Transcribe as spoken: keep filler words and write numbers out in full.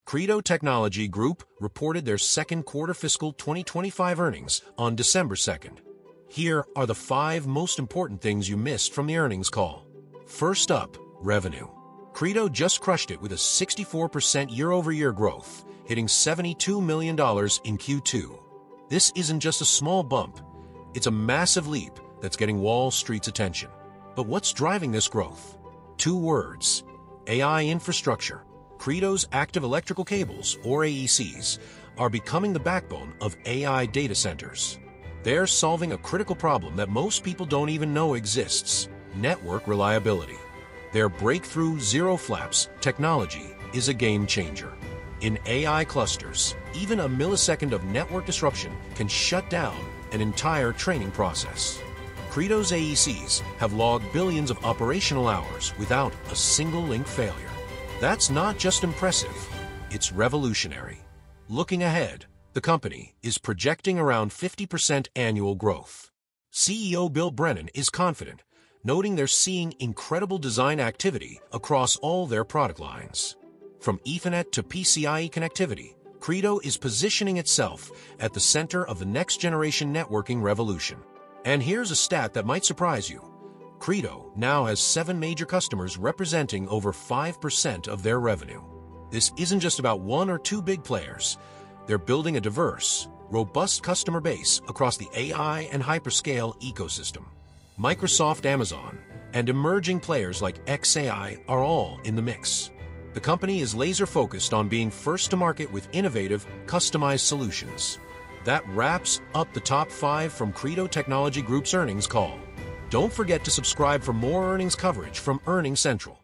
Credo Technology Group reported their second quarter fiscal twenty twenty-five earnings on December second. Here are the five most important things you missed from the earnings call. First up, revenue. Credo just crushed it with a sixty-four percent year-over-year growth, hitting seventy-two million dollars in Q two. This isn't just a small bump, it's a massive leap that's getting Wall Street's attention. But what's driving this growth? Two words: A I infrastructure. Credo's active electrical cables, or A E Cs, are becoming the backbone of A I data centers. They're solving a critical problem that most people don't even know exists: network reliability. Their breakthrough ZeroFlaps technology is a game changer. In A I clusters, even a millisecond of network disruption can shut down an entire training process. Credo's A E Cs have logged billions of operational hours without a single link failure. That's not just impressive, it's revolutionary. Looking ahead, the company is projecting around fifty percent annual growth. C E O Bill Brennan is confident, noting they're seeing incredible design activity across all their product lines. From Ethernet to P C I E connectivity, Credo is positioning itself at the center of the next-generation networking revolution. And here's a stat that might surprise you. Credo now has seven major customers representing over five percent of their revenue. This isn't just about one or two big players. They're building a diverse, robust customer base across the A I and hyperscale ecosystem. Microsoft, Amazon, and emerging players like X A I are all in the mix. The company is laser-focused on being first to market with innovative, customized solutions. That wraps up the top five from Credo Technology Group's earnings call. Don't forget to subscribe for more earnings coverage from Earnings Central.